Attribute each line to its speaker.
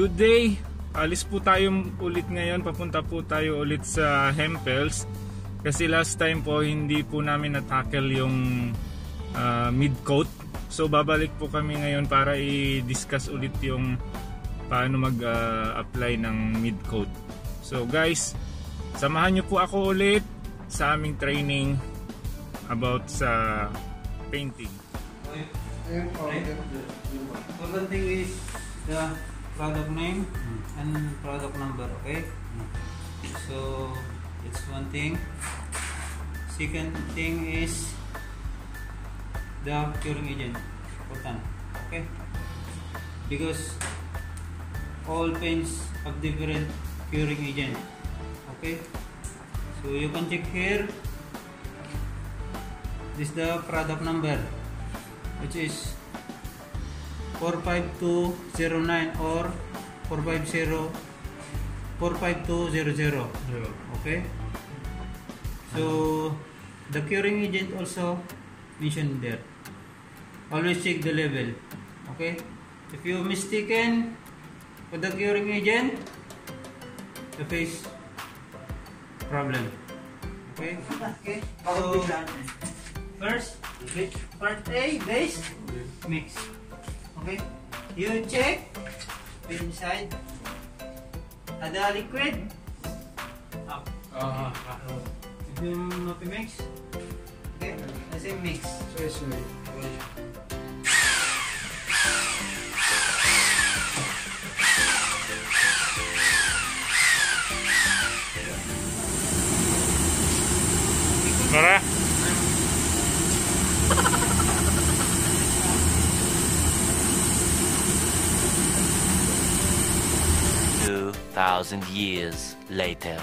Speaker 1: Good day! Alis po tayo ulit ngayon. Papunta po tayo ulit sa Hempels. Kasi last time po hindi po namin na-tackle yung mid-coat. So babalik po kami ngayon para i-discuss ulit yung paano mag-apply ng mid-coat. So guys, samahan nyo po ako ulit sa aming training about sa painting.
Speaker 2: Important thing is the product name and product number, okay? So it's one thing. Second thing is the curing agent, important, okay? Because all paints have different curing agent, okay? So you can check here. This is the product number, which is 45209 or 45200. Okay, so the curing agent also mentioned there. Always check the level. Okay, if you mistaken with the curing agent, you face problem. Okay, so first part A, base mix. Okay, you check inside the liquid up. If you not mix, okay, the same mix.
Speaker 1: Nora?
Speaker 3: 2,000 years later.